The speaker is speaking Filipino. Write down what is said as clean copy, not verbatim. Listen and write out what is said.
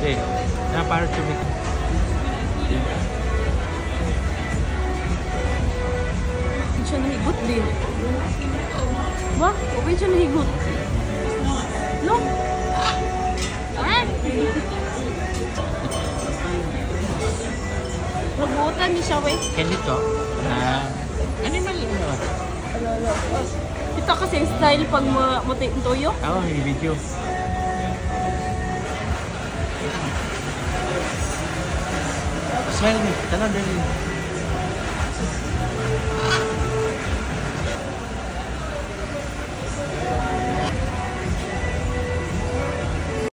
Eh, para tubig. Hindi siya nahigot din. Ba? Okay siya nahigot. No? Ah? Nabutan ni siya, wey. Ganito. Animal yun. Ito kasi style pag muti ng toyo. Oo, yung video. Smile me. Tanaw din.